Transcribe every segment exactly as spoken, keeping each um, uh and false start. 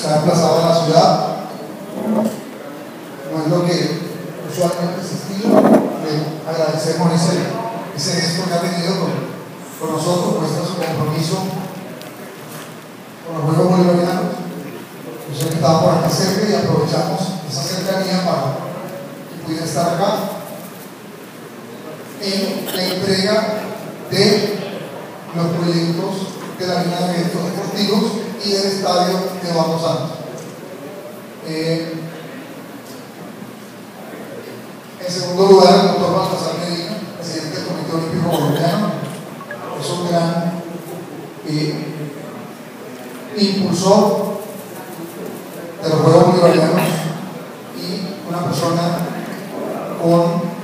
se ha desplazado a la ciudad. No es lo que usualmente se estila. Le agradecemos ese, ese gesto que ha tenido con, con nosotros, muestra su compromiso con los Juegos Bolivarianos. Yo sé que estaba por acá cerca y aprovechamos esa cercanía para que pudiera estar acá en la entrega de los proyectos de la línea de eventos deportivos y del estadio de Eduardo Santos. Eh, en segundo lugar, el doctor Baltasar Medina, presidente del Comité Olímpico Colombiano, es un gran eh, impulsor de los Juegos Bolivarianos y una persona con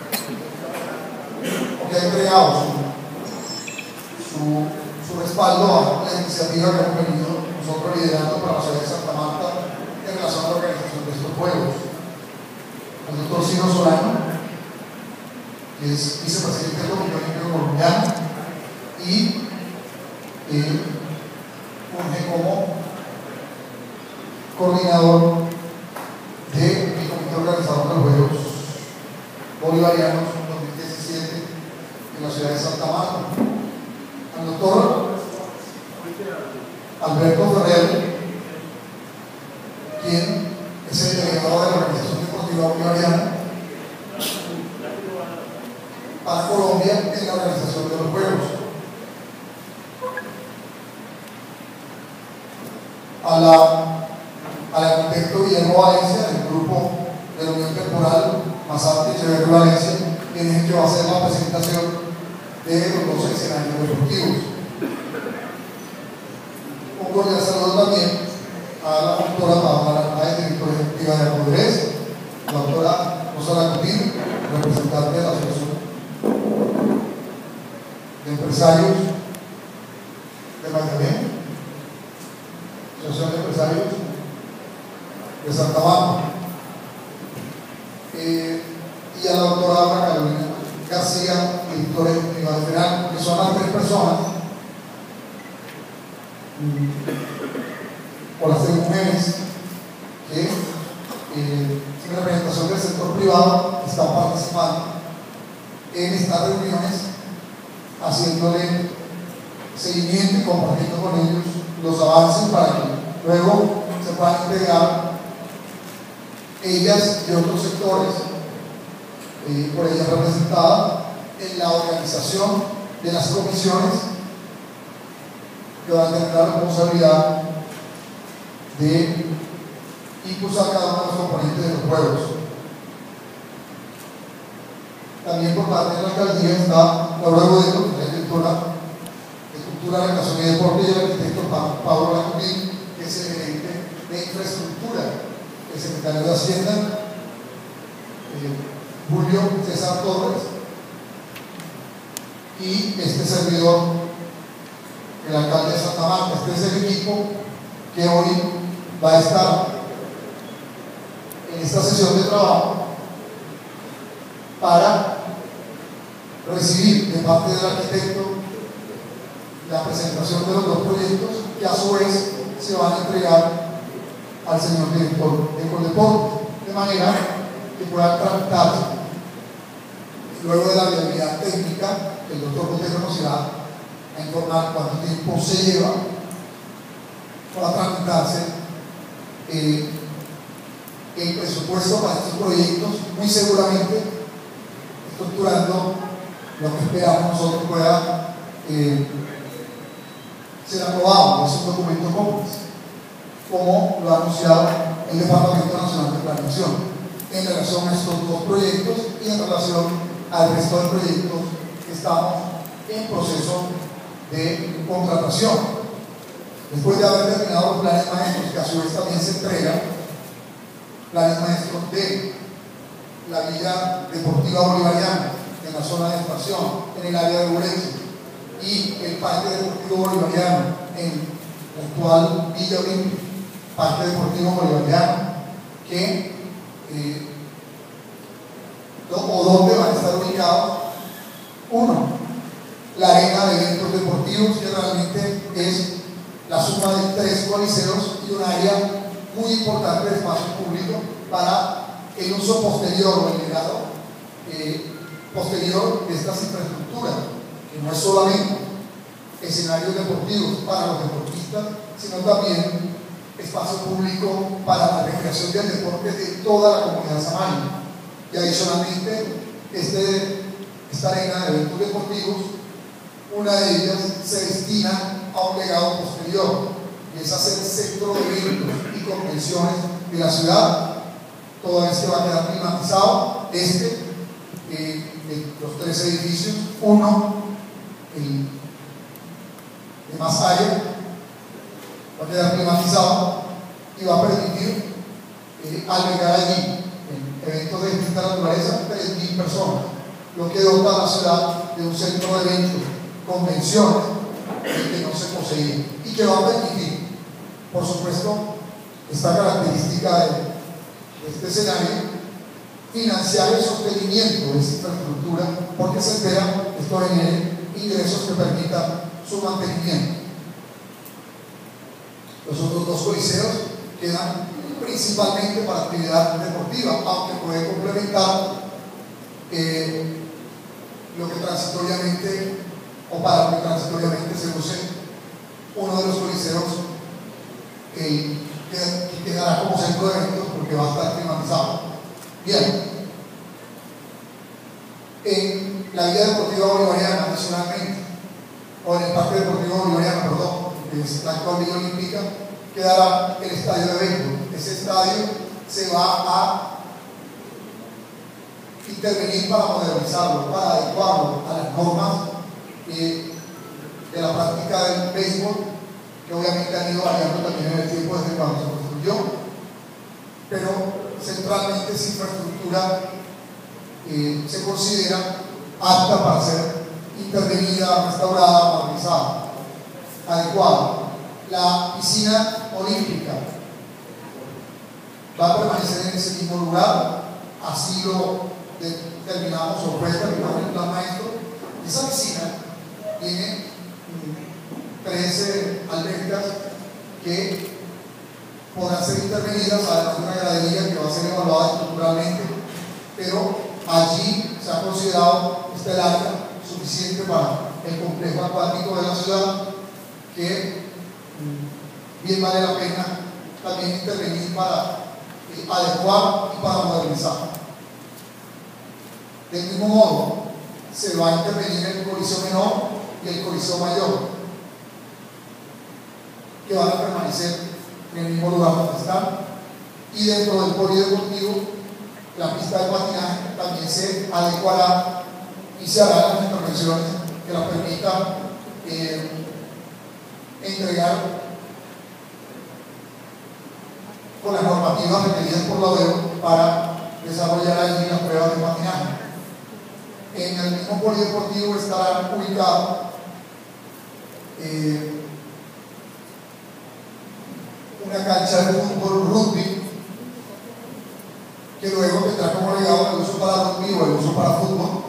que ha entregado su, su, su respaldo a la iniciativa que hemos venido nosotros liderando para la ciudad de Santa Marta en relación a la organización de estos Juegos. El doctor Ciro Solano, que es vicepresidente del Comité Olímpico Colombiano y eh, funge como coordinador del Comité Organizador de los Juegos Bolivarianos dos mil diecisiete en la ciudad de Santa Marta. Al doctor Alberto Ferrer, quien es el delegado de la Organización Deportiva Bolivariana para Colombia en la organización de los Juegos. A la, al arquitecto Guillermo Valencia, del grupo de la Unión Temporal Masarte Echeverri Valencia, quien es el que va a hacer la presentación de los dos escenarios deportivos. Un cordial saludo también a la doctora Paola Narváez, directora ejecutiva de Apoderés, la doctora Rosa Lacutín, representante de la Asociación de Empresarios de Magdalena, Asociación de Empresarios de Santa Marta, eh, y a la doctora Ana Carolina García, directora ejecutiva de FENAL, que son las tres personas, o las tres mujeres que eh, en representación del sector privado están participando en estas reuniones, haciéndole seguimiento y compartiendo con ellos los avances para que luego se puedan integrar ellas y otros sectores eh, por ellas representadas en la organización de las comisiones que van a tener la responsabilidad de impulsar cada uno de los componentes de los juegos. También por parte de la alcaldía está Laura Godelo, que es la directora de Cultura, Recreación y Deporte, y el arquitecto Pablo Lacutín, que es el gerente de infraestructura, el secretario de Hacienda, eh, Julio César Torres, y este servidor, el alcalde de Santa Marta. Este es el equipo que hoy va a estar en esta sesión de trabajo para recibir de parte del arquitecto la presentación de los dos proyectos, que a su vez se van a entregar al señor director de Coldeporte, de manera que puedan tramitarse. Luego de la viabilidad técnica, el doctor Botero nos irá a informar cuánto tiempo se lleva para tramitarse eh, el presupuesto para estos proyectos, muy seguramente estructurando lo que esperamos nosotros pueda eh, ser aprobado. Es un documento cómplice, como lo ha anunciado el Departamento Nacional de Planeación en relación a estos dos proyectos y en relación al resto de proyectos que estamos en proceso de contratación. Después de haber terminado los planes maestros, que a su vez también se entregan planes maestros de la Villa Deportiva Bolivariana en la zona de expansión, en el área de Bureche, y el Parque Deportivo Bolivariano en la actual Villa Olímpica, Parque Deportivo Bolivariano, que eh, o dónde van a estar ubicados. Uno, la arena de eventos deportivos, que realmente es la suma de tres coliseos y un área muy importante de espacio público para el uso posterior o el legado eh, posterior de estas infraestructuras, que no es solamente escenarios deportivos para los deportistas, sino también espacio público para la recreación del deporte de toda la comunidad samaria. Y adicionalmente, este, esta arena de eventos deportivos, una de ellas se destina a un legado posterior, y es hacer centro de eventos y convenciones de la ciudad. Toda vez que va a quedar climatizado, este, eh, de los tres edificios, uno, el de más área, va a quedar climatizado y va a permitir eh, albergar allí en eventos de distinta naturaleza tres mil personas, lo que dota a la ciudad de un centro de eventos, convenciones que no se poseía y que va a permitir, por supuesto, esta característica de, de este escenario, financiar el sostenimiento de esta infraestructura, porque se espera que esto genere ingresos que permitan su mantenimiento. Los otros dos coliseos quedan principalmente para actividad deportiva, aunque puede complementar eh, lo que transitoriamente o para lo que transitoriamente se use uno de los coliseos eh, que, que quedará como centro de eventos porque va a estar climatizado. Bien, en la Villa Deportiva Bolivariana, adicionalmente, o en el Parque Deportivo Bolivariano, perdón, que es la actual Villa Olímpica, quedará el estadio de eventos. Ese estadio se va a intervenir para modernizarlo, para adecuarlo a las normas eh, de la práctica del béisbol, que obviamente han ido variando también en el tiempo desde cuando se construyó, pero centralmente esa infraestructura eh, se considera apta para ser intervenida, restaurada, modernizada, adecuada. La piscina olímpica va a permanecer en ese mismo lugar, así lo determinamos o fue determinado en el plan maestro. Esa piscina tiene trece albercas que podrán ser intervenidas, además de una gradería que va a ser evaluada estructuralmente, pero allí se ha considerado este área suficiente para el complejo acuático de la ciudad, que bien vale la pena también intervenir para eh, adecuar y para modernizar. Del mismo modo, se va a intervenir el coliseo menor y el coliseo mayor, que van a permanecer en el mismo lugar donde están, y dentro del polideportivo la pista de patinaje también se adecuará y se harán las intervenciones que la permitan eh, entregar con las normativas requeridas por la O D E O para desarrollar allí las pruebas de patinaje. En el mismo polideportivo estarán ubicados eh, una cancha de fútbol rugby, que luego tendrá como legado el uso para rugby o el uso para fútbol,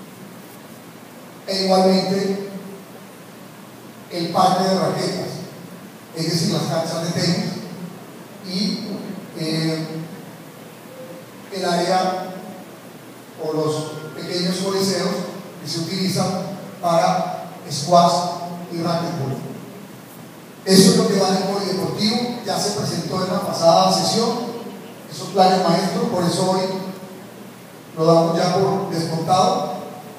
e igualmente el parque de raquetas, es decir, las canchas de tenis, y eh, el área o los pequeños coliseos que se utilizan para squash y racquetball. Eso es lo que va en el polideportivo. Ya se presentó en la pasada sesión esos planes maestros, por eso hoy lo damos ya por descontado,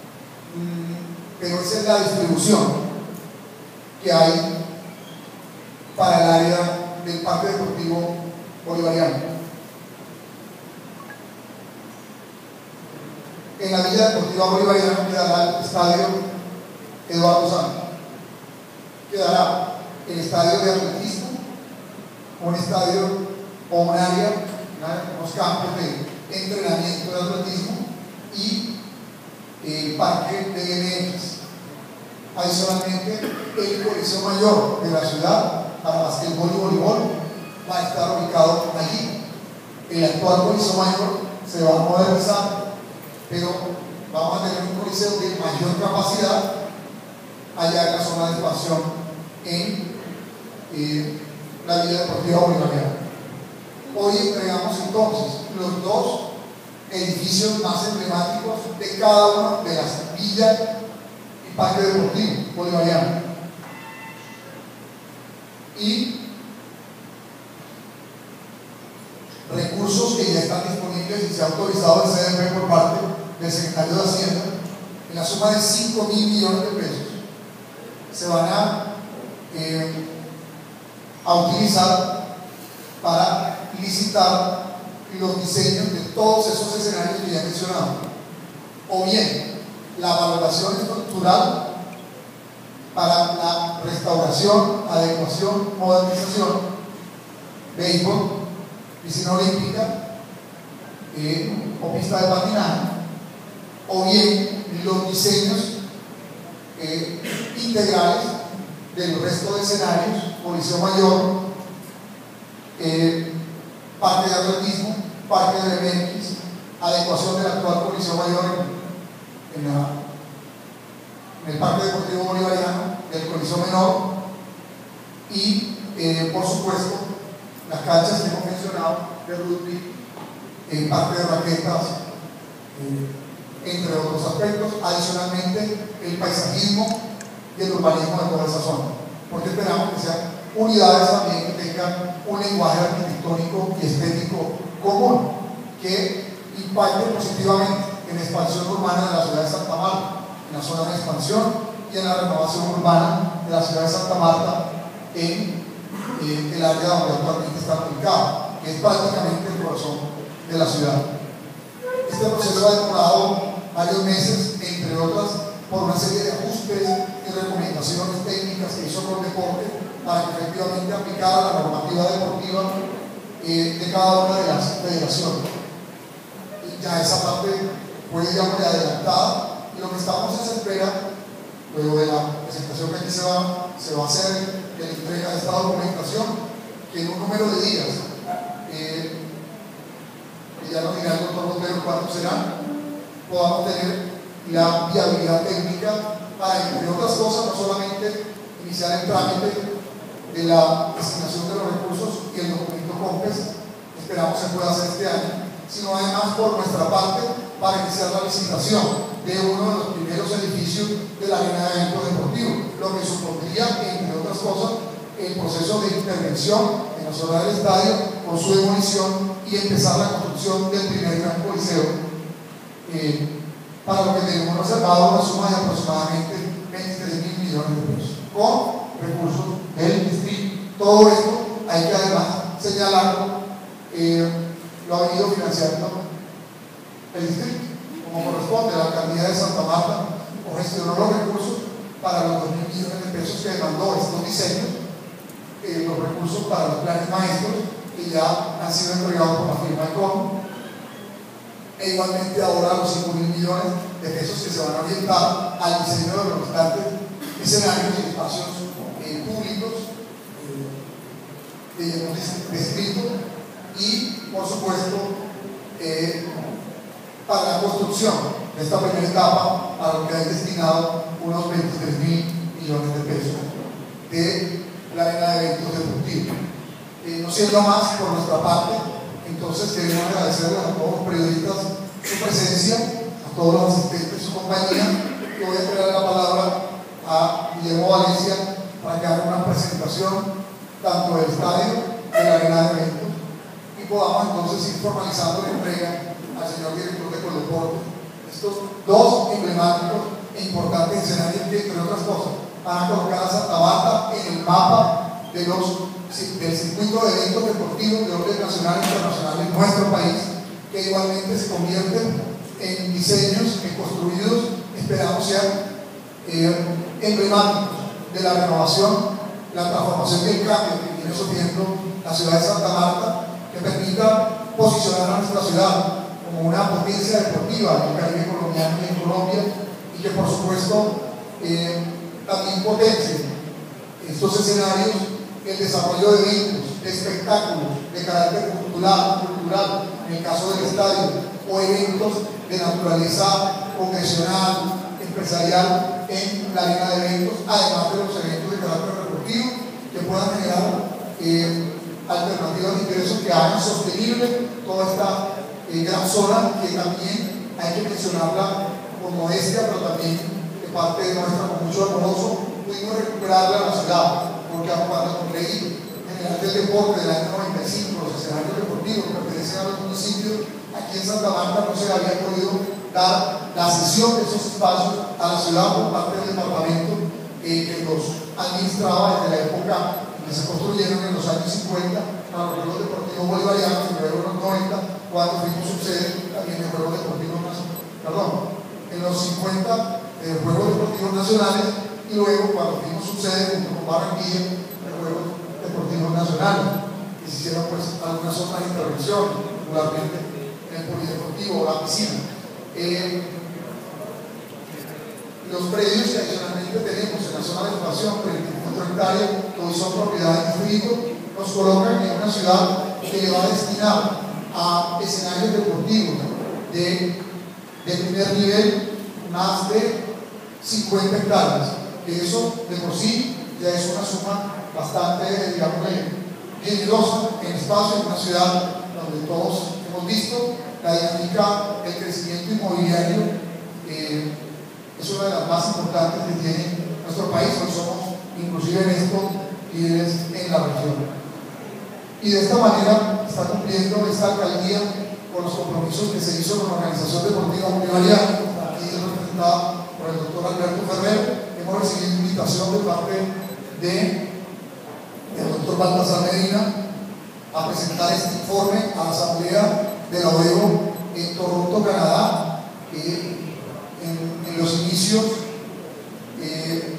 pero esa es la distribución que hay para el área del Parque Deportivo Bolivariano. En la Villa Deportiva Bolivariana quedará el estadio Eduardo Santos, quedará el estadio de atletismo, un estadio o un área, unos campos de entrenamiento de atletismo y el parque de B M X. Adicionalmente, el coliseo mayor de la ciudad para basquetbol y voleibol va a estar ubicado allí. El actual coliseo mayor se va a modernizar, pero vamos a tener un coliseo de mayor capacidad allá en la zona de expansión en eh, la Villa Deportiva Bolivariana. Hoy entregamos entonces los dos edificios más emblemáticos de cada una de las villas y parque deportivo bolivariano. Y recursos que ya están disponibles y se ha autorizado el C D P por parte del secretario de Hacienda en la suma de cinco mil millones de pesos se van a, eh, a utilizar para licitar los diseños de todos esos escenarios que ya he mencionado, o bien la valoración estructural para la restauración, adecuación, modernización, béisbol, piscina olímpica eh, o pista de patinaje, o bien los diseños eh, integrales del resto de escenarios, Coliseo Mayor, eh, parque de atletismo, parque de B M X, adecuación del actual Coliseo Mayor en, en, la, en el Parque Deportivo Bolivariano, del Coliseo Menor y, eh, por supuesto, las canchas que hemos mencionado de rugby, el parque de raquetas, eh, entre otros aspectos. Adicionalmente, el paisajismo y el urbanismo de toda esa zona, porque esperamos que sean unidades también que tengan un lenguaje arquitectónico y estético común, que impacte positivamente en la expansión urbana de la ciudad de Santa Marta, en la zona de expansión y en la renovación urbana de la ciudad de Santa Marta en eh, el área donde actualmente está ubicado, que es prácticamente el corazón de la ciudad. Este proceso ha demorado varios meses, entre otras por una serie de ajustes y recomendaciones técnicas que hizo Coldeporte para que efectivamente aplicara la normativa deportiva eh, de cada una de las federaciones. Y ya esa parte fue, digamos, adelantada, y lo que estamos es en espera, luego de la presentación que aquí se va, se va a hacer, de la entrega de esta documentación, que en un número de días, eh, que ya nos dirá el doctor Botero cuántos serán, podamos tener la viabilidad técnica para, entre otras cosas, no solamente iniciar el trámite de la asignación de los recursos y el documento COMPES, esperamos se pueda hacer este año, sino además por nuestra parte para iniciar la licitación de uno de los primeros edificios de la arena de eventos deportivos, lo que supondría, entre otras cosas, el proceso de intervención en la zona del estadio con su demolición y empezar la construcción del primer gran coliseo, eh, para lo que tenemos reservado una suma de aproximadamente veintitrés mil millones de pesos con recursos del distrito. Todo esto hay que además señalarlo, eh, lo ha venido financiando el distrito, como corresponde. La alcaldía de Santa Marta o gestionó los recursos para los dos mil millones de pesos que demandó estos diseños, eh, los recursos para los planes maestros que ya han sido entregados por la firma de COM, e igualmente ahora los cinco mil millones de pesos que se van a orientar al diseño de los restantes escenarios y espacios eh, públicos eh, que hemos descrito, y por supuesto eh, para la construcción de esta primera etapa, a lo que hay destinado unos veintitrés mil millones de pesos de la arena de eventos deportivos. Eh, no siendo más por nuestra parte, entonces queremos agradecerles a todos los periodistas su presencia, a todos los asistentes, su compañía, y voy a entregar la palabra a Guillermo Valencia para que haga una presentación tanto del estadio de la arena de eventos, y podamos entonces ir formalizando la entrega al señor director de Coldeporte estos dos emblemáticos e importantes escenarios que, entre otras cosas, van a colocar a Santa Marta en el mapa de los del circuito de eventos deportivos de orden nacional e internacional en nuestro país, que igualmente se convierten en diseños que construidos esperamos sean eh, emblemáticos de la renovación, la transformación y el cambio que viene sufriendo la ciudad de Santa Marta, que permita posicionar a nuestra ciudad como una potencia deportiva en el Caribe colombiano y en Colombia, y que por supuesto eh, también potencie estos escenarios el desarrollo de eventos, de espectáculos de carácter cultural, cultural, en el caso del estadio, o eventos de naturaleza congresional, empresarial en la arena de eventos, además de los eventos de carácter deportivo que que puedan generar eh, alternativas de ingresos que hagan sostenible toda esta eh, gran zona, que también hay que mencionarla con modestia, pero también de parte de nuestra, con mucho amoroso, pudimos recuperarla a la ciudad, porque cuando con ley general del deporte del año noventa y cinco, los escenarios deportivos que pertenecen a los municipios, aquí en Santa Marta no se había podido dar la cesión de esos espacios a la ciudad por parte del departamento eh, que los administraba desde la época que se construyeron en los años cincuenta para los Juegos Deportivos Bolivarianos, y luego en los noventa, cuando fuimos subsede también de Juegos Deportivos Nacionales, perdón, en los cincuenta eh, Juegos Deportivos Nacionales, y luego cuando fuimos subsede junto con Barranquilla de Juegos Deportivos Nacionales, que se hicieron pues algunas otras intervenciones, regularmente en el polideportivo o la piscina. Eh, los predios que adicionalmente tenemos en la zona de ocupación, veinticuatro hectáreas, que hoy son propiedad de distrito, nos colocan en una ciudad que le va a destinar a escenarios deportivos de, de primer nivel más de cincuenta hectáreas, que eso de por sí ya es una suma bastante, digamos, generosa en espacio, en una ciudad donde todos hemos visto la dinámica del crecimiento inmobiliario. Eh, es una de las más importantes que tiene nuestro país, hoy somos inclusive en esto líderes en la región. Y de esta manera está cumpliendo esta alcaldía con los compromisos que se hizo con la Organización Deportiva Bolivariana, aquí representada por el doctor Alberto Ferrer. Hemos recibido invitación de parte de el doctor Baltasar Medina a presentar este informe a la Asamblea de la O E B O en Toronto, Canadá, eh, en, en los inicios eh,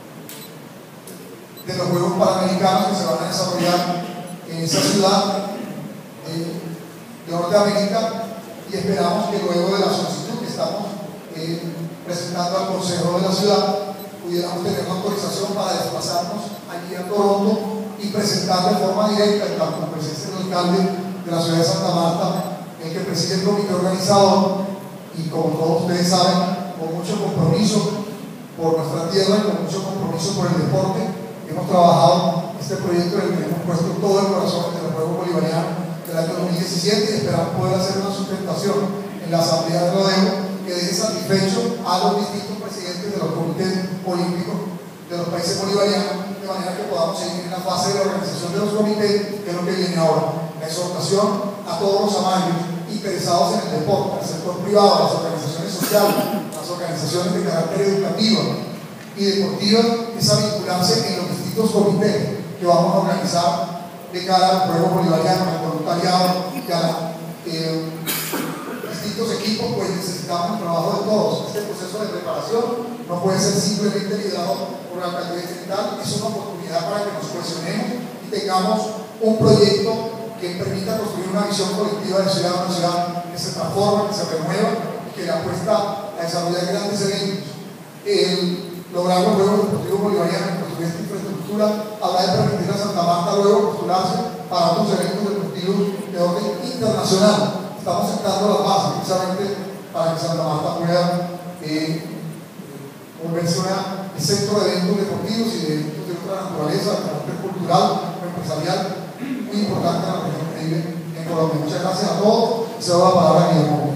de los Juegos Panamericanos que se van a desarrollar en esa ciudad eh, de Norteamérica, y esperamos que luego de la solicitud que estamos eh, presentando al Consejo de la ciudad pudiéramos tener una autorización para desplazarnos allí a Toronto y presentar de forma directa, tanto con presencia del alcalde de la ciudad de Santa Marta, el que preside el comité organizador, y como todos ustedes saben, con mucho compromiso por nuestra tierra y con mucho compromiso por el deporte, hemos trabajado este proyecto en el que hemos puesto todo el corazón en el Juego Bolivariano del año dos mil diecisiete, y esperamos poder hacer una sustentación en la Asamblea de Rodeo que deje satisfecho a los distintos presidentes de los comités olímpicos de los países bolivarianos, de manera que podamos seguir en la fase de la organización de los comités, que es lo que viene ahora. La exhortación a todos los amaños interesados en el deporte, al sector privado, las organizaciones sociales, las organizaciones de carácter educativo y deportiva, es a vincularse en los distintos comités que vamos a organizar de cara al Juego Bolivariano, al voluntariado y a los eh, distintos equipos. Pues necesitamos el trabajo de todos. Este proceso de preparación no puede ser simplemente liderado por la alcaldía central, es una oportunidad para que nos cohesionemos y tengamos un proyecto que permita construir una visión colectiva de ciudad, una ciudad que se transforma, que se renueva y que le apuesta a desarrollar grandes eventos. El lograr los Juegos Deportivos Bolivarianos, construir esta infraestructura, habrá de permitir a Santa Marta luego postularse para otros eventos deportivos de orden internacional. Estamos sentando las bases precisamente para que Santa Marta pueda eh, volverse una, un centro de eventos deportivos y de eventos de otra naturaleza, de carácter cultural o empresarial, muy importante en la región que vive en Colombia. Muchas gracias a todos y se da la palabra a Guillermo.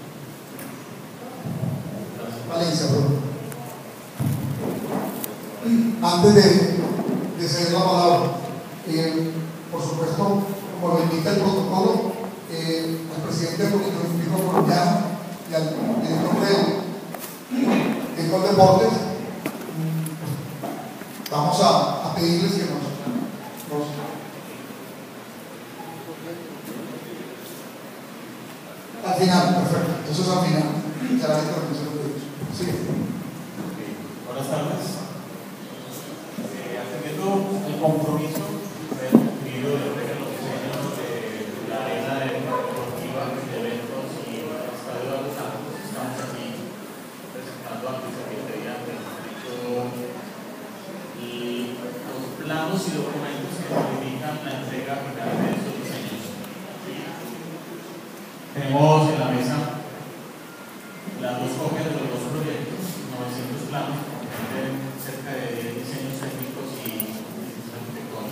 Valencia, perdón. Antes de, de ceder la palabra, eh, por supuesto, como lo indica el protocolo, eh, al presidente del Comité Olímpico Colombiano y al director de, de Coldeportes, vamos a, a pedirles que nos, nos al final, perfecto, entonces al final será la intervención de ellos. Sí. Okay. Buenas tardes. Eh, atendiendo el compromiso del adquirido de los diseños de la arena deportiva de eventos y el estadio de los Santos, estamos aquí presentando ante la Secretaría de Distrito y los planos y documentos que certifican la entrega final de estos diseños. Tenemos en la mesa las dos copias de los dos proyectos, novecientos planos, comprenden cerca de diez diseños técnicos y arquitectónicos.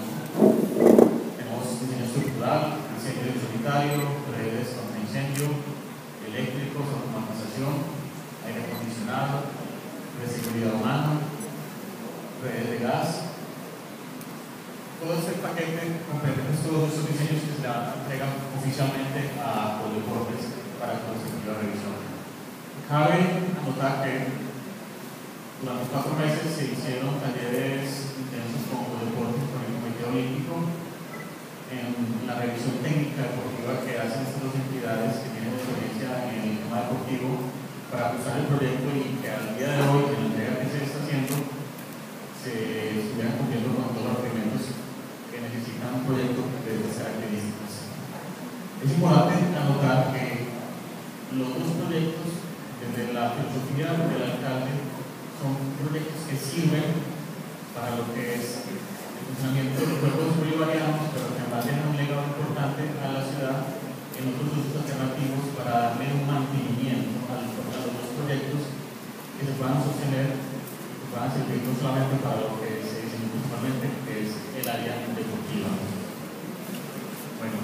sanitario, redes contra incendio, eléctricos, automatización, aire acondicionado, de seguridad humana, redes de gas. Todo este paquete comprende todos estos diseños que se le entregan oficialmente a Coldeportes para que se haga la revisión. Cabe anotar que durante cuatro meses se hicieron talleres intensos con Coldeportes, con el Comité Olímpico, en la revisión técnica deportiva que hacen estas dos entidades que tienen experiencia en el tema deportivo para ajustar el proyecto y que al día de hoy, en la entrega que se está haciendo, se estuvieran cumpliendo con todos los requerimientos que necesitan un proyecto de estas características. Es importante anotar que los dos proyectos, desde la filosofía del alcalde, son proyectos que sirven para lo que es el funcionamiento de los pueblos bolivarianos, pero que además tienen un legado importante a la ciudad en otros usos alternativos para darle un mantenimiento a los, a los dos proyectos que se puedan sostener, que puedan servir no solamente para lo que se diseñó principalmente, que es el área deportiva. Bueno.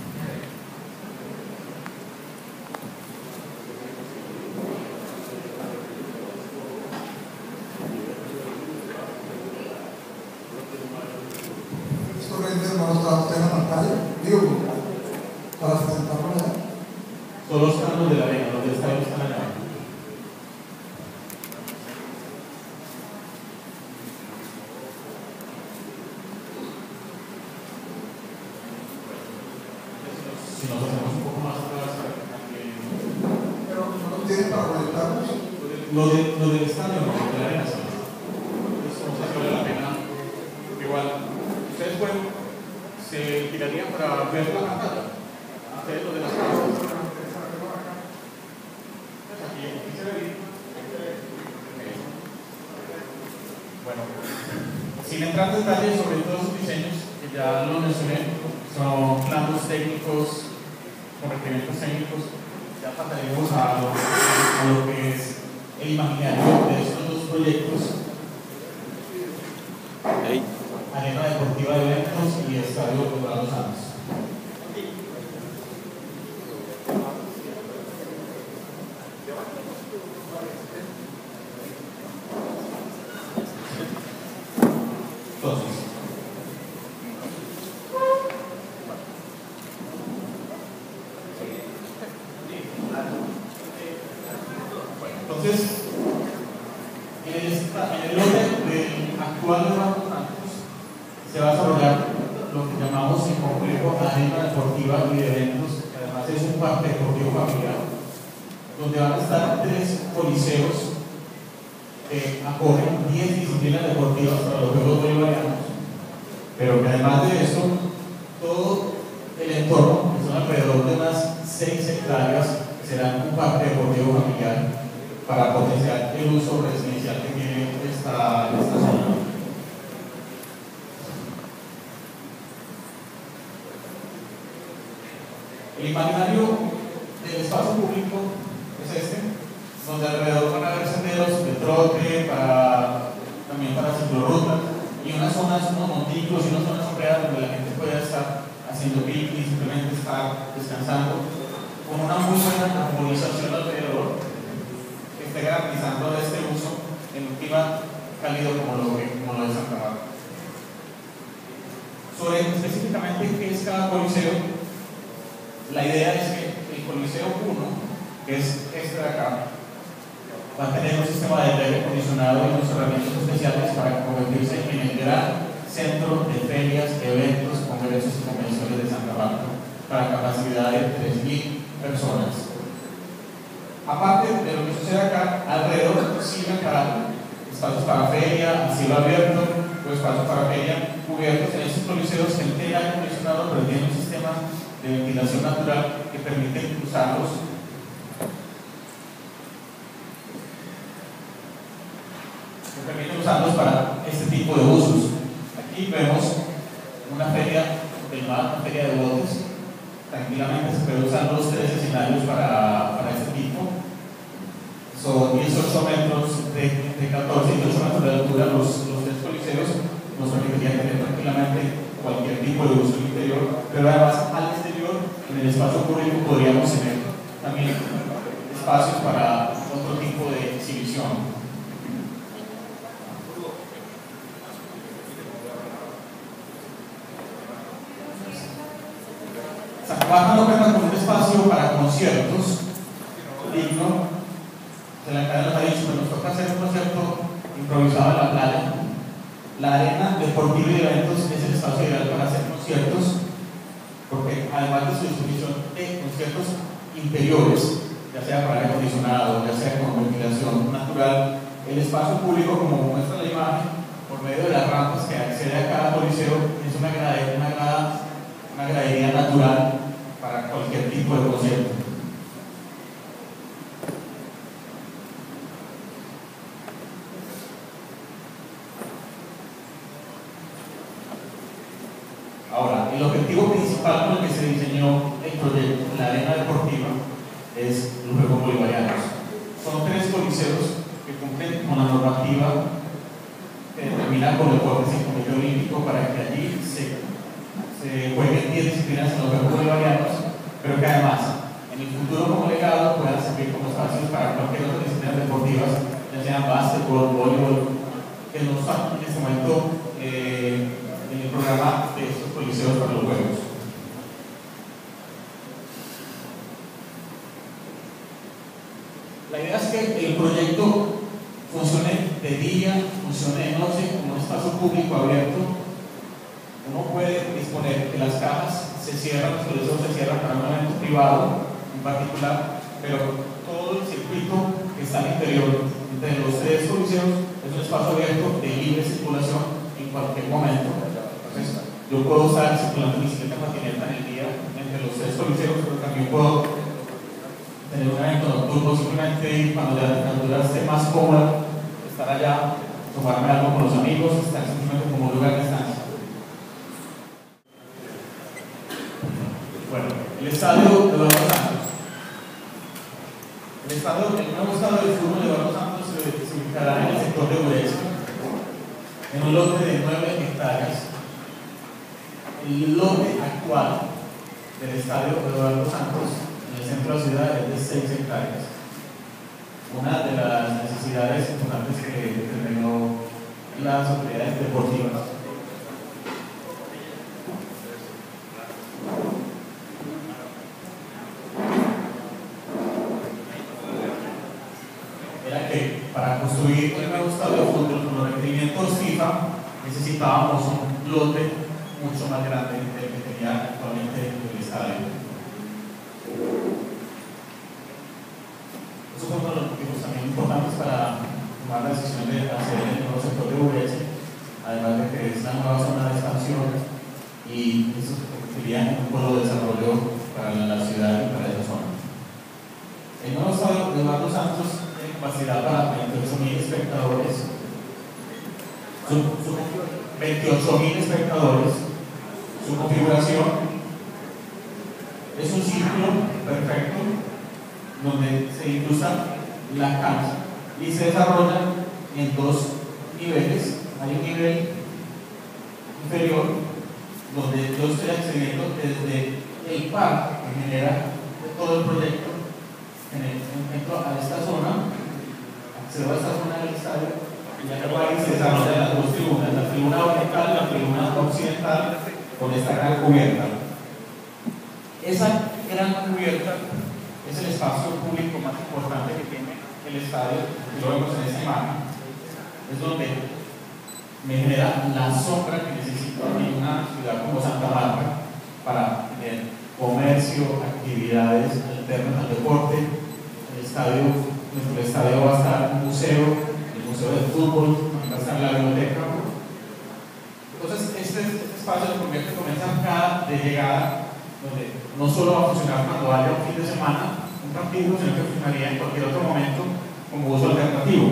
Digo, para presentarlo allá. Solo están los de la arena, los del estadio están allá. Si nos hacemos un poco más atrás, pero no tienen para conectarnos. Lo, de, lo del estadio, no, de la arena, sí. Eso no sé si vale la pena. Igual, ustedes pueden. Se tirarían para ver la pantalla. Ustedes lo de las casas. Aquí, aquí se ve bien. Bueno, sin entrar en detalles sobre todos los diseños, que ya lo mencioné, son planos técnicos, con requerimientos técnicos, ya pasaríamos a lo, a lo que es el imaginario de estos dos proyectos. Hey. Arena deportiva de eventos y estadio Eduardo Santos. Entonces, entonces en el, en el orden del actual Eduardo Santos se va a desarrollar lo que llamamos el complejo arena deportiva y de eventos, que además es un parque deportivo familiar, donde van a estar tres coliseos que acogen diez disciplinas deportivas para los Juegos Bolivarianos, pero que además de eso, todo el entorno, que son alrededor de unas seis hectáreas, será un parque deportivo familiar para potenciar el uso residencial que tiene esta, esta zona. El imaginario del espacio público es este, donde alrededor van a haber senderos de trote, para, también para ciclorrutas, y unas zonas, unos montículos y unas zonas sombreadas donde la gente pueda estar haciendo picnic, simplemente estar descansando, con una muy buena armonización alrededor, que esté garantizando este uso en un clima cálido como lo, como lo de Santa Bárbara. Sobre específicamente qué es cada coliseo, la idea es que el Coliseo uno, que es este de acá, va a tener un sistema de aire acondicionado y unos herramientas especiales para convertirse en el gran centro de ferias, eventos, congresos y convenciones de Santa Bárbara para capacidad de tres mil personas. Aparte de lo que sucede acá, alrededor sirven para espacios para feria, cielo abierto, o espacios para feria cubiertos en estos coliseos que tienen aire acondicionado, pero tienen un sistema de ventilación natural que permite usarlos que permite usarlos para este tipo de usos. Aquí vemos una feria del mar, una feria de botes. Tranquilamente se puede usar los tres escenarios para, para este tipo. Son dieciocho metros de, de catorce y dieciocho metros de altura los, los tres coliseos. Nos permitirían tener tranquilamente cualquier tipo de uso en el interior, pero además al exterior en el espacio público podríamos tener también espacios para otro tipo de exhibición. Santa Marta no cuenta con un espacio para conciertos digno. Se la cadena nos ha dicho que nos toca hacer un concierto improvisado en la playa. La arena deportiva y de eventos es el espacio ideal para hacer conciertos, porque además de su disposición de conciertos interiores, ya sea para aire acondicionado, ya sea con ventilación natural, el espacio público, como muestra la imagen, por medio de las rampas que accede a cada coliseo, es una gradería, una grada, una gradería natural para cualquier tipo de concierto. Ahora, el objetivo principal con el que se diseñó el proyecto, la arena deportiva, es los Juegos Bolivarianos. Son tres coliseos que cumplen con la normativa que determina por deportes y comité olímpico para que allí se, se jueguen diez disciplinas en los Juegos Bolivarianos, pero que además en el futuro como legado puedan servir como espacios para cualquier otra disciplina deportivas, ya sean básquetbol, voleibol, que no están en este momento eh, en el programa de estos coliseos para los Juegos. La idea es que el proyecto funcione de día, funcione de noche, como un espacio público abierto. Uno puede disponer que las cajas se cierran, los coliseos se cierran para un evento privado en particular, pero todo el circuito que está al interior de los tres coliseos es un espacio abierto de libre circulación en cualquier momento. Entonces, yo puedo estar circulando en bicicleta, patineta en el día entre los tres coliseos, pero también puedo tener un evento nocturno, simplemente ir cuando la temperatura esté más cómoda, estar allá, tomarme algo con los amigos, estar simplemente como un lugar de estancia. Bueno, el estadio de Eduardo Santos. El, estadio, el nuevo estadio de fútbol de Eduardo Santos se, se ubicará en el sector de Ureza, en un lote de nueve hectáreas. El lote actual del estadio de Eduardo Santos en el centro de la ciudad es de seis hectáreas. Una de las necesidades importantes que determinó las autoridades deportivas era que para construir el nuevo estadio de fútbol con los requerimientos FIFA necesitábamos un lote mucho más grande del que tenía actualmente el estadio. Esos son uno de los motivos también importantes para tomar la decisión de hacer el nuevo sector de Ureza, además de que es la nueva zona de expansión y eso sería un polo de desarrollo para la ciudad y para esa zona. El nuevo estadio de Eduardo Santos tiene capacidad para veintiocho mil espectadores, veintiocho mil espectadores. Su configuración es un círculo perfecto donde se incrusta la cancha y se desarrolla en dos niveles. Hay un nivel inferior donde yo estoy accediendo desde el parque que genera todo el proyecto. Entro a esta zona, accedo a esta zona del estadio y luego ahí se desarrollan las dos tribunas, la tribuna oriental y la tribuna occidental, con esta gran cubierta. Esa gran cubierta es el espacio público más importante que tiene el estadio, que lo vemos en esta imagen. Es donde me genera la sombra que necesito en una ciudad como Santa Marta para tener comercio, actividades alternas al deporte. El estadio, nuestro estadio va a estar un museo, el museo del fútbol, va a estar la biblioteca. Entonces, este, este espacio se convierte en una arcada de llegada, donde no solo va a funcionar cuando haya un fin de semana, un partido, sino que funcionaría en cualquier otro momento como uso alternativo.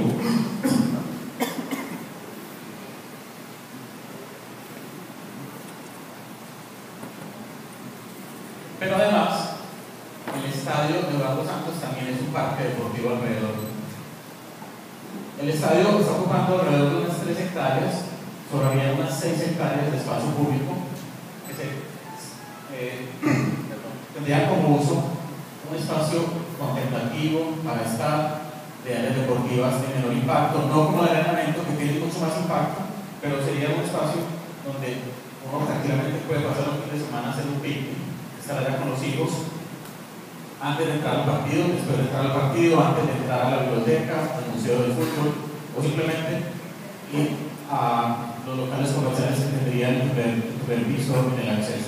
Pero además, el estadio de Eduardo Santos también es un parque deportivo alrededor. El estadio está ocupando alrededor de unas tres hectáreas, sobrarían unas seis hectáreas de espacio público que se, eh, tendría como uso un espacio contemplativo para estar de áreas deportivas de menor impacto, no como el arrendamiento que tiene mucho más impacto, pero sería un espacio donde uno tranquilamente puede pasar un fin de semana a hacer un picnic, estar allá con los hijos, antes de entrar al partido, después de entrar al partido, antes de entrar a la biblioteca, al museo del fútbol, o simplemente ir a los locales comerciales que tendrían el primer, el primer piso en el acceso.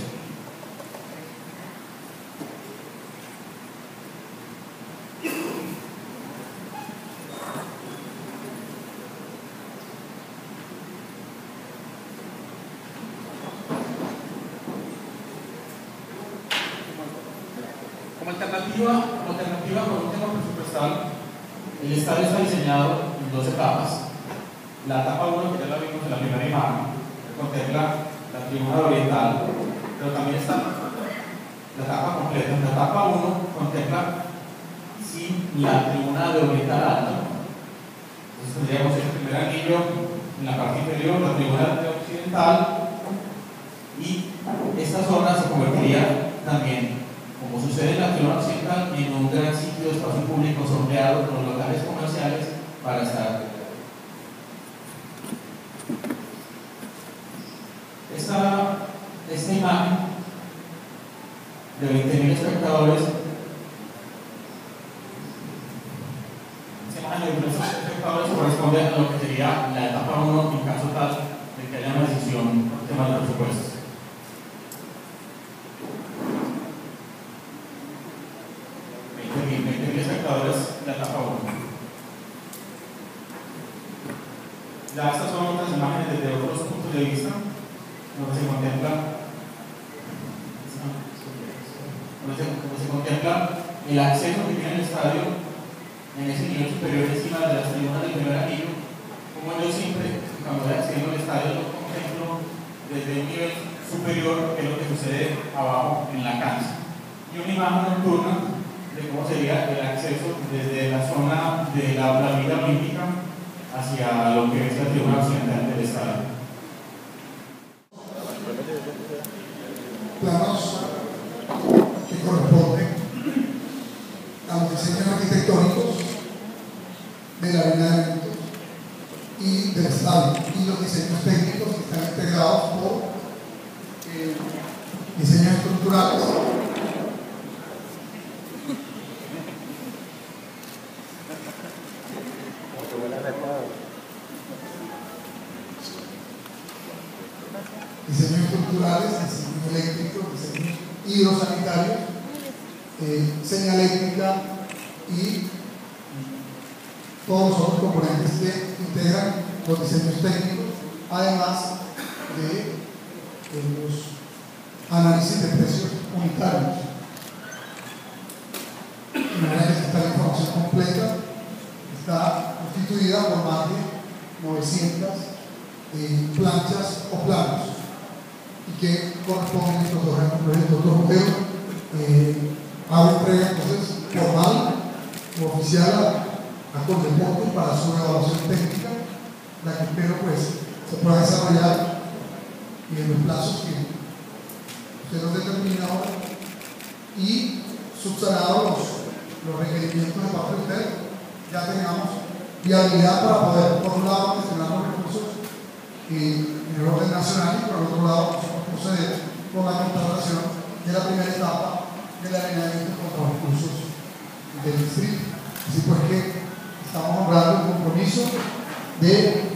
Como alternativa, como alternativa por un tema presupuestal, el estadio está diseñado en dos etapas. La etapa uno, que ya la vimos en la primera imagen, que contempla la tribuna oriental, pero también está la etapa completa. La etapa uno contempla sin la tribuna de oriental alta. Entonces tendríamos el primer anillo en la parte inferior, la tribuna de occidental, y esta zona se convertiría también, como sucede en la tribuna occidental, en un gran sitio de espacio público sombreado con los locales comerciales para estar. Esta, esta imagen de veinte mil espectadores, esta imagen de veinte mil espectadores corresponde a lo que sería la etapa uno en caso tal de que haya una decisión por tema de presupuestos. veinte mil espectadores la etapa uno. Ya estas son otras imágenes desde otros puntos de vista, donde se contempla, donde se, donde se contempla el acceso que tiene el estadio en ese nivel superior encima de las tribunas del primer anillo. Como yo siempre, cuando voy accediendo al estadio, lo contemplo desde un nivel superior que es lo que sucede abajo en la cancha. Y una imagen nocturna de cómo sería el acceso desde la zona de la, la vía olímpica hacia lo que es la tribuna occidental del estadio. Planos que corresponden a los diseños arquitectónicos de la arena de eventos y del estadio, y los diseños técnicos que están integrados por eh, diseños estructurales, diseños estructurales, diseños eléctricos, diseños hidrosanitarios, eh, señaléctrica y todos los otros componentes que integran los diseños técnicos, además de, de los análisis de precios unitarios. De manera que esta información completa está constituida por más de novecientas eh, planchas o planos, y que corresponden a estos dos proyectos. Otro modelo eh, hago entrega entonces formal o oficial a, a Coldeportes para su evaluación técnica, la que espero pues se pueda desarrollar y en los plazos que usted nos determina ahora, y subsanados los, los requerimientos de parte de ustedes, ya tengamos viabilidad para poder, por un lado, gestionar los recursos y en el orden nacional, y por el otro lado proceder con la contratación de la primera etapa de la alineamiento con los recursos del distrito. Así pues que estamos honrando el compromiso de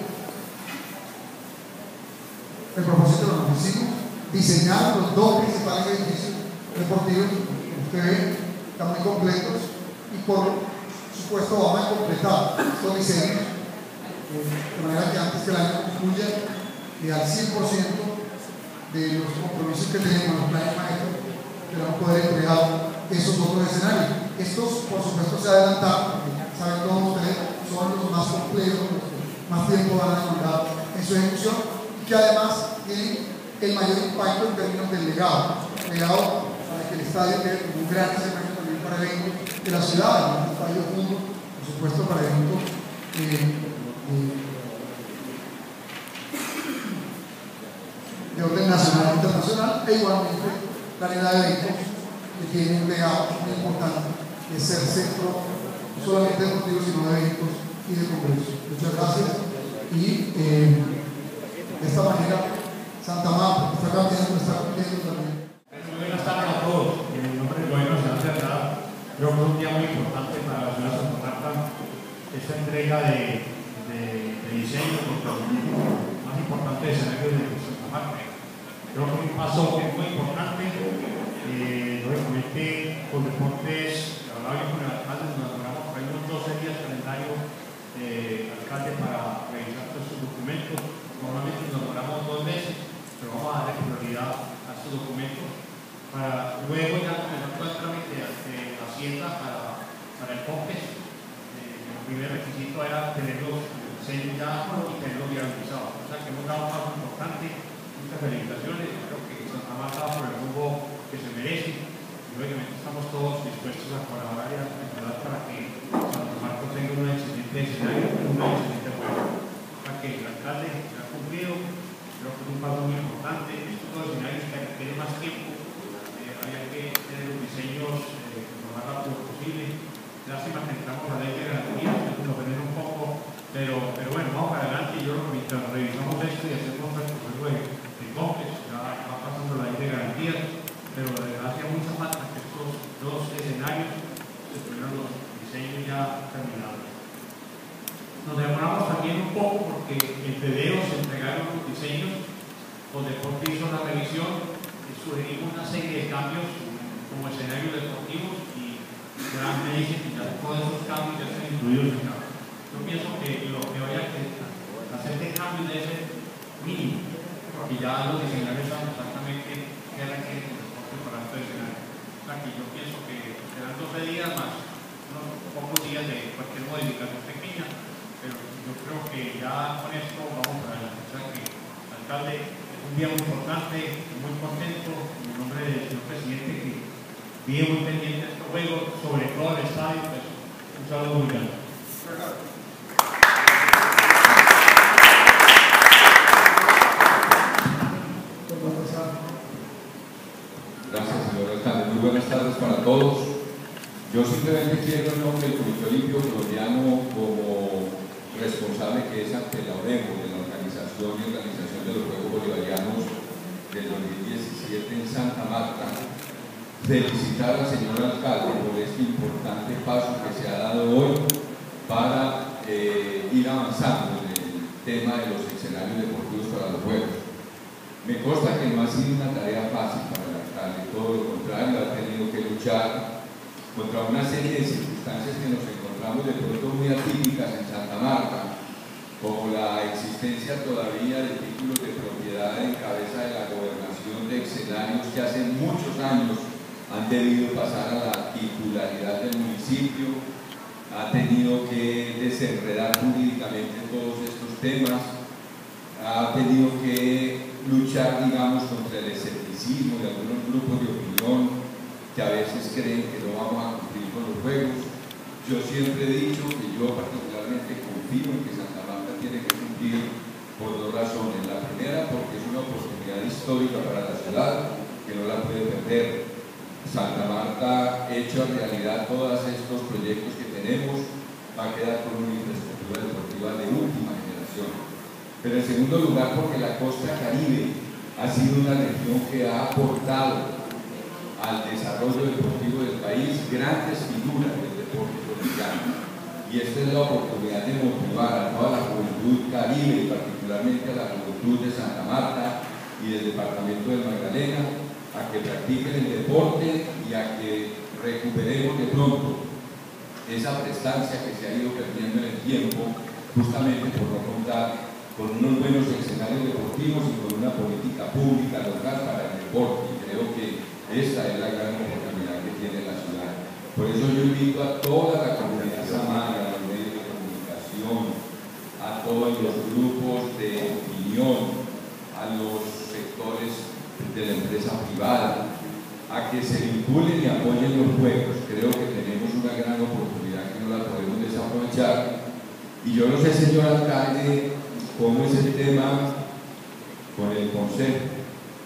el propósito de lo que hicimos, diseñar los dos principales edificios deportivos que usted ve, están muy completos, y por supuesto vamos a completar estos diseños de manera que antes que el año concluya y al cien por ciento de los compromisos que tenemos en los planes maestros, que vamos a poder entregar esos otros escenarios. Estos, por supuesto, se adelantaron, porque saben todos ustedes, son los más complejos, los que más tiempo van a demandar en su ejecución, y que además tienen el mayor impacto en términos del legado, legado para que el estadio quede como un gran escenario también para eventos de la ciudad, un estadio de fútbol, por supuesto, para eventos eh, de orden nacional e internacional, e igualmente calidad de eventos que tiene un legado muy importante, que es ser centro no solamente deportivo, sino de eventos y de congresos. Muchas gracias. Y eh, de esta manera, Santa Marta está cambiando, está cumpliendo también. Muy buenas tardes a todos. En nombre del gobierno de Ciudad Cerrada, creo que es un día muy importante para la ciudad de Santa Marta, esta entrega de, de, de diseño, porque más importante de escenario de Santa Marta. Creo que es un paso muy importante. Eh, lógicamente, con deportes, hablaba yo con el alcalde, nos demoramos por ahí unos doce días calendario eh, alcalde para revisar todos sus documentos. Normalmente nos demoramos dos meses, pero vamos a darle prioridad a estos documentos para luego ya comenzar todo el trámite de Hacienda para, para el COMPES. Eh, el primer requisito era tener los sellos ya y tenerlos garantizados. O sea que hemos dado un paso importante. Muchas felicitaciones. Creo que Santa Marta va por el rumbo que se merece. Y obviamente estamos todos dispuestos a colaborar y a ayudar para que Santa Marta tenga un excelente escenario, un excelente juego. O sea que el alcalde ha cumplido. Creo que es un paso muy importante. Estos dos escenarios que requieren más tiempo. Eh, había que tener los diseños eh, lo más rápido posible. Lástima que entramos a la ley de garantías, que nos frenan un poco, pero, pero bueno, vamos para adelante. Y yo creo que mientras revisamos esto y hacemos nuestro proceso de, de complex, ya va pasando la ley de garantías, pero hacía mucha falta que estos dos escenarios se tuvieran los diseños ya terminados. Nos demoramos también un poco porque en febrero se entregaron los diseños, los deportes hizo la revisión y sugerimos una serie de cambios como escenarios deportivos y ya me dicen que ya todos esos cambios ya están incluidos en acá. Yo pienso que lo que vaya a hacer de cambios debe ser mínimo, porque ya los diseñadores saben exactamente qué requiere el deporte para este escenario. O sea que yo pienso que serán doce días más, unos pocos días de cualquier modificación pequeña, pero yo creo que ya con esto vamos para adelante. O sea que, alcalde, es un día muy importante, muy contento, en nombre del señor presidente, que vive muy pendiente de este juego, sobre todo el estadio, pues un saludo muy grande. Gracias, señor alcalde. Muy buenas tardes para todos. Yo simplemente quiero, en nombre del Comité Olímpico Colombiano, como responsable que es ante la ONEMO, de la organización y organización de los Juegos Bolivarianos del dos mil diecisiete en Santa Marta, felicitar al señor alcalde por este importante paso que se ha dado hoy para eh, ir avanzando en el tema de los escenarios deportivos para los Juegos. Me consta que no ha sido una tarea fácil para el alcalde, todo lo contrario, ha tenido que luchar contra una serie de circunstancias que nos encontramos de pronto muy atípicas en Santa Marta, como la existencia todavía de títulos de propiedad en cabeza de la gobernación de escenarios que hace muchos años han debido pasar a la titularidad del municipio, ha tenido que desenredar jurídicamente todos estos temas, ha tenido que luchar, digamos, contra el escepticismo de algunos grupos de opinión que a veces creen que no vamos a cumplir con los juegos. Yo siempre he dicho que yo particularmente confío en que Santa Marta tiene que cumplir por dos razones. La primera, porque es una oportunidad histórica para la ciudad que no la puede perder. Santa Marta, hecho realidad todos estos proyectos que tenemos, va a quedar con una infraestructura deportiva de última generación. Pero en segundo lugar, porque la costa Caribe ha sido una región que ha aportado al desarrollo deportivo del país grandes figuras del deporte colombiano. Y esta es la oportunidad de motivar a toda la juventud caribe, y particularmente a la juventud de Santa Marta y del departamento del Magdalena, a que practiquen el deporte y a que recuperemos de pronto esa prestancia que se ha ido perdiendo en el tiempo, justamente por no contar con unos buenos escenarios deportivos y con una política pública local para el deporte. Y creo que esta es la gran oportunidad que tiene la ciudad. Por eso yo invito a toda la comunidad samana, a los medios de comunicación, a todos los grupos de opinión, a los sectores de la empresa privada, a que se vinculen y apoyen los juegos. Creo que tenemos una gran oportunidad que no la podemos desaprovechar. Y yo no sé, señor alcalde, cómo es el tema con el consejo.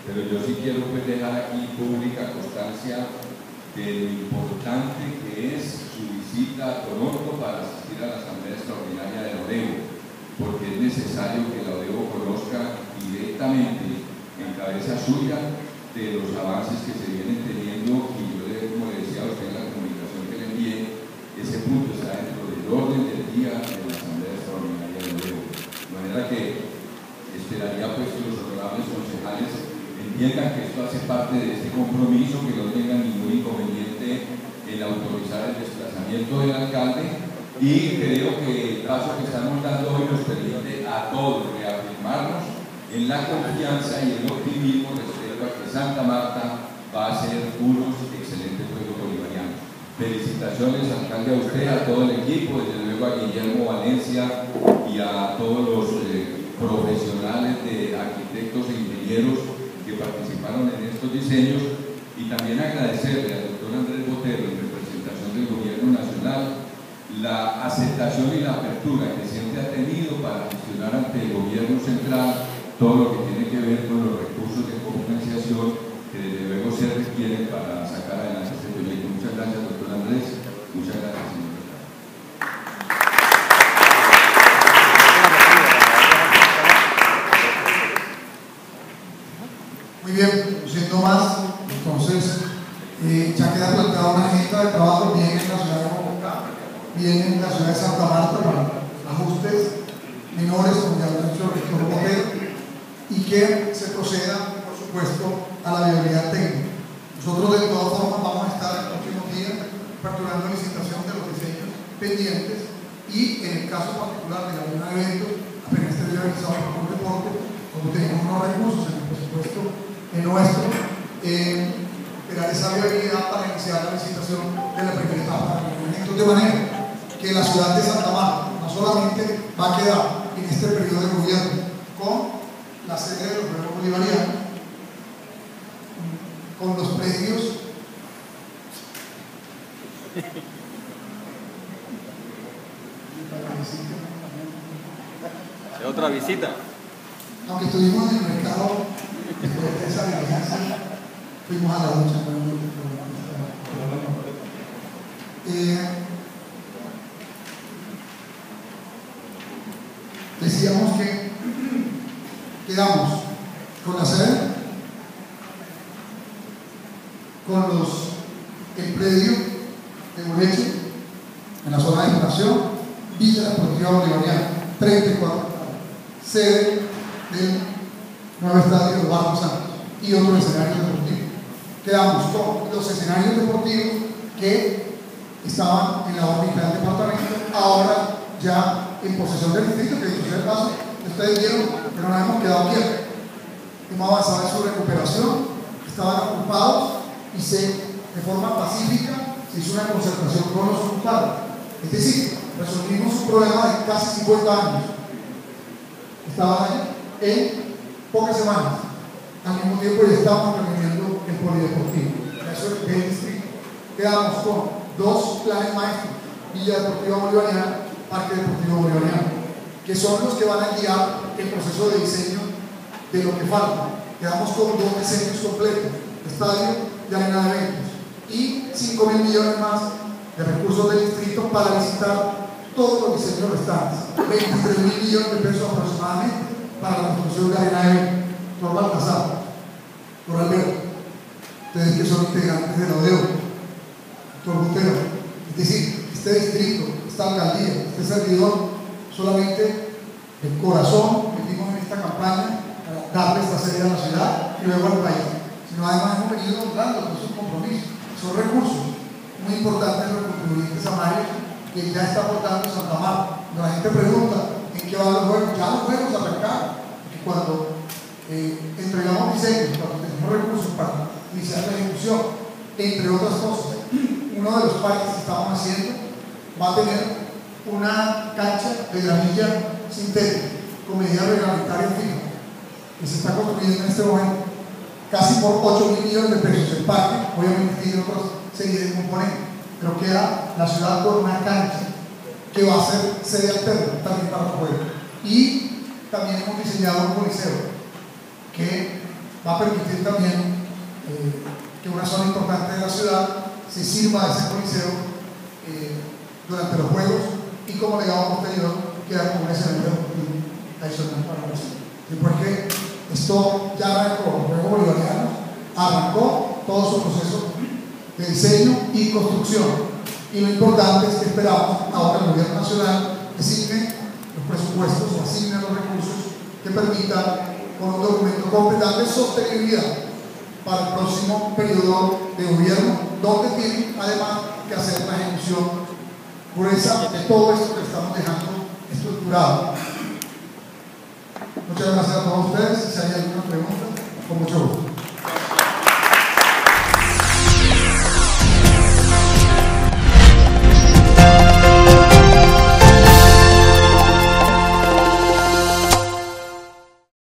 pero yo sí quiero pues dejar aquí pública constancia de lo importante que es su visita a Toronto para asistir a la Asamblea Extraordinaria de la ODEVO, porque es necesario que la ODEVO conozca directamente en cabeza suya de los avances que se vienen teniendo, y yo le, como le decía a usted en la comunicación que le envié, ese punto está dentro del orden del día de la Asamblea Extraordinaria de la ODEVO, de manera que esperaría pues que los honorables concejales entiendan que esto hace parte de este compromiso, que no tengan ningún inconveniente en autorizar el desplazamiento del alcalde, y creo que el paso que estamos dando hoy nos permite a todos reafirmarnos en la confianza y el optimismo respecto a que Santa Marta va a ser unos excelentes pueblos bolivarianos. Felicitaciones, alcalde, a usted, a todo el equipo, desde luego a Guillermo Valencia y a todos los eh, profesionales de arquitectos e ingenieros que participaron en estos diseños, y también agradecerle al doctor Andrés Botero, en representación del Gobierno Nacional, la aceptación y la apertura que siempre ha tenido para gestionar ante el Gobierno Central todo lo que tiene que ver con los recursos de cofinanciación que desde luego se requieren para sacar adelante este proyecto. Muchas gracias, doctor Andrés. Muchas gracias, señor. Muy bien, siendo más, entonces eh, ya queda planteada una agenda de trabajo bien en la ciudad de Bogotá, bien en la ciudad de Santa Marta, para ajustes menores, como ya lo ha dicho el rector Botero, y que se proceda, por supuesto, a la viabilidad técnica. Nosotros de todas formas vamos a estar en los próximos días aperturando licitación de los diseños pendientes, y en el caso particular de la arena de eventos, apenas esté realizado por un deporte, como tenemos unos recursos en el presupuesto en nuestro, eh, esperar esa viabilidad para iniciar la licitación de la primera etapa. De manera que la ciudad de Santa Marta no solamente va a quedar en este periodo de gobierno con la sede de los pueblos bolivarianos, con los predios otra visita. Aunque estuvimos en el mercado después de esa diligencia, fuimos a la ducha. Eh, decíamos que quedamos con la sede, con los, el predio de Boleche en la zona de estación, Villa Deportiva Bolivariana, treinta y cuatro, sede del nuevo estadio de Barros Santos y otros escenarios deportivos. Quedamos con los escenarios deportivos que estaban en la órbita del departamento, ahora ya en posesión del distrito, que dicho sea el caso, ustedes vieron, pero no hemos quedado quietos. Hemos avanzado en su recuperación, estaban ocupados y se, de forma pacífica se hizo una concertación con los ocupados. Es decir, resolvimos un problema de casi cincuenta años. Estaban ahí en pocas semanas. Al mismo tiempo ya estábamos reuniendo el polideportivo. Eso es el distrito. Quedamos con dos planes maestros, Villa Deportiva Bolivariana, Parque Deportivo Bolivariano, que son los que van a guiar el proceso de diseño de lo que falta. Quedamos con dos diseños completos, estadio y arena de eventos, y cinco mil millones más de recursos del distrito para licitar todos los diseños restantes, veintitrés mil millones de pesos aproximadamente para la construcción de arena de eventos. Doctor Baltasar, doctor Alberto, ustedes que son integrantes de la ODEVO, doctor Botero, es decir, este distrito, esta alcaldía, este servidor, solamente el corazón metimos en esta campaña para darle esta sede a la ciudad y luego al país, sino además hemos venido honrando con sus compromisos, son recursos muy importantes los contribuyentes amarios que ya está aportando Santa Marta. Cuando la gente pregunta en qué van los juegos, ya los juegos arrancaron, porque cuando eh, entregamos diseños, cuando tenemos recursos para iniciar la ejecución, entre otras cosas, uno de los parques que estamos haciendo va a tener una cancha de gramilla sintética con medida reglamentaria fija que se está construyendo en este momento, casi por ocho mil millones de pesos. El parque obviamente tiene otra serie de componentes, pero queda la ciudad con una cancha que va a ser sede alterna también para los juegos. Y también hemos diseñado un coliseo que va a permitir también eh, que una zona importante de la ciudad se sirva de ese coliseo eh, durante los Juegos y como legado posterior queda como un escenario adicional para la ciudad. Después que esto ya arrancó, los Juegos Bolivarianos, arrancó todo su proceso de diseño y construcción. Y lo importante es que esperamos ahora el gobierno nacional designe los presupuestos o asigne los recursos que permitan con un documento completo de sostenibilidad para el próximo periodo de gobierno, donde tienen además que hacer la ejecución gruesa de todo esto que estamos dejando estructurado. Muchas gracias a todos ustedes. Si hay alguna pregunta, con mucho gusto.